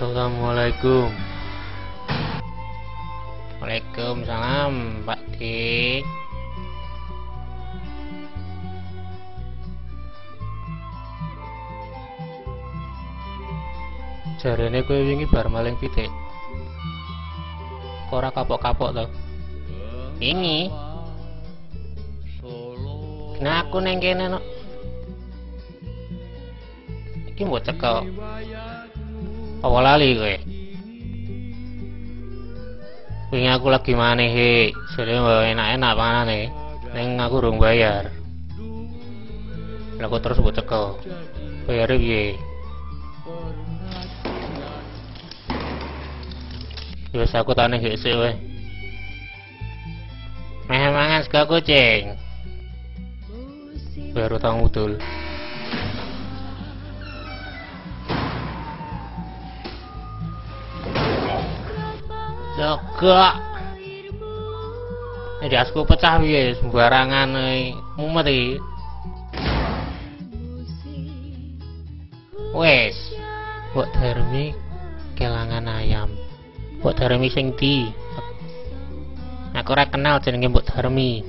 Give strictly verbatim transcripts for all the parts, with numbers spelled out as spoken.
Assalamualaikum. Waalaikumsalam, Pak Dik. Jarene kowe wingi bar maling pitik. Kok ora kapok-kapok to? Ini. Nah aku neng kene no. Iki mbok cekel. Apa lali kowe? Wingi aku lagi maneh he, sire enak-enak panganane. Ning aku urung bayar. Lah kok terus mbok cekel. Bayare piye? Wis aku tak ning sik wae. Meh mangan sego kucing. Baru tau ngudul. Jogok. Ini asku pecah piye sembarangan mumet iki. Wes, Mbok Darmi kelangan ayam. Mbok Darmi sing ndi? Aku ora kenal jenenge Mbok Darmi.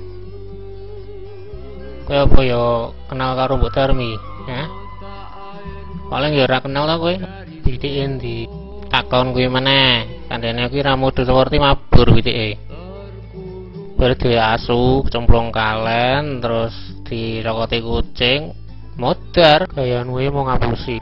Kowe apa ya kenal karo Mbok Darmi? Hah? Paling ya ora kenal ta kowe. Pitike endi? Takon kuwi meneh. Kandhane kuwi ra modus seperti mabur pitike. Bar duwe asu, cemplung kalen, terus dirokoti kucing, modar gayan kuwi mau ngapusi.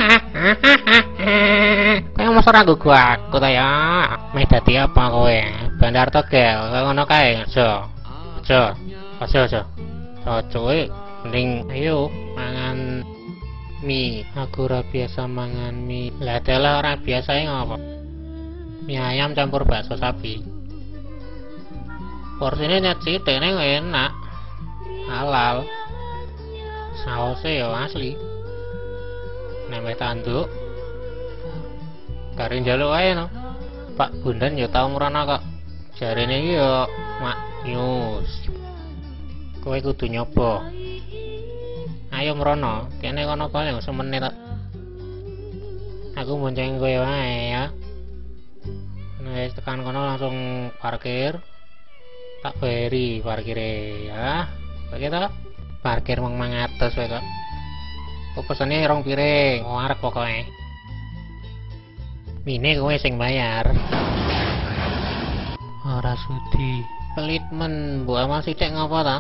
Kayak mos ora nggo aku ta ya. Meh dadi apa kowe? Bandar Tegel, kaya ngono kae. Aja. Aja. Aja aja. Aja kowe mending ayo mangan mie. Aku ora biasa mangan mie. Lah dalah ora biasa ngopo? Mie ayam campur bakso sapi. Porsine nyecit dene enak. Halal. Sausé yo asli. Nembeh tanduk. Kare njaluk ae no. Pak Bundan yo tau mrono kok. Jarene iki yo mak news. Kowe kudu nyoba. Ayo mrono, kene kono paling semene tok. Aku bonceng kowe wae ya. Nek tekan kono langsung parkir. Tak bayari parkire ya. Begitu. Parkir mung lima ratus wae kok. Kok pesane rong piring, arek pokoke. Mine kowe sing bayar. Ora sudi. Pelit men, mbok amal sithik ngopo ta?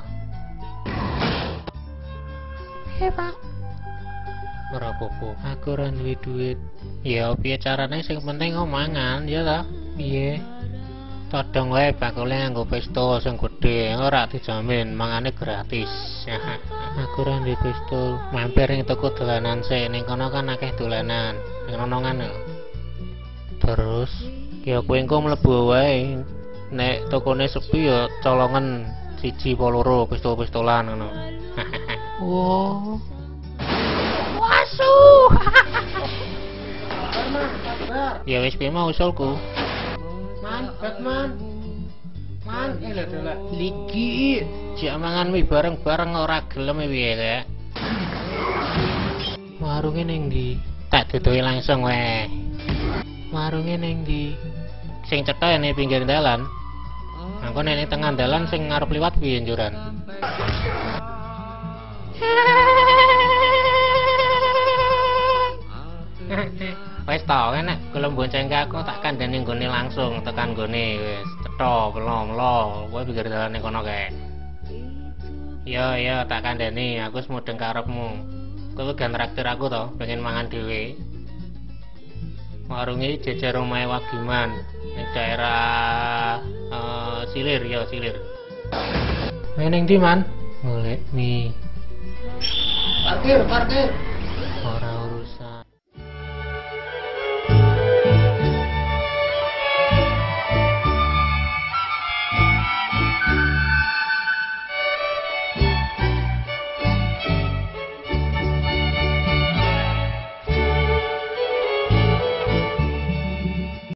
Eh, Pak. Ora apa-apa, aku ora duwe duit. Ya piye carane sing penting ngomangan ya ta? Piye? Todong wae bakule nganggo pistol sing gedhe, ora dijamin mangane gratis. Aku ora duwe pistol, mampir ning toko dolanan sik, ning kono kan akeh dolanan. Ning nonongan. Terus ya kowe engko mlebu wae. Nek tokone sepi ya colongan siji apa loro pistol-pistolan ngono. Wow. Wasu. Ya wis piye mau usulku. Man, Batman. Man, eh lho lho. Ligi, jak mangan mie bareng-bareng ora gelem piye ya. Warunge ning ndi? Tak duduhi langsung wae. Warunge ning ndi? Sing cetha ning pinggir dalan. Engko nek tengah dalan sing ngarep liwat piye njuran? Wes tau enak gelem bonceng aku tak kandhani nggone langsung tekan nggone wis cetha pelom-lo kowe pinggir dalane kono kae. Yo yo tak kandhani aku wis mudeng karepmu. Kowe gan traktir aku to pengen mangan dhewe. Warunge jejer omahe Wagiman ning daerah uh, Silir ya Silir. Ning ndi man? Golek mie. Parkir, parkir.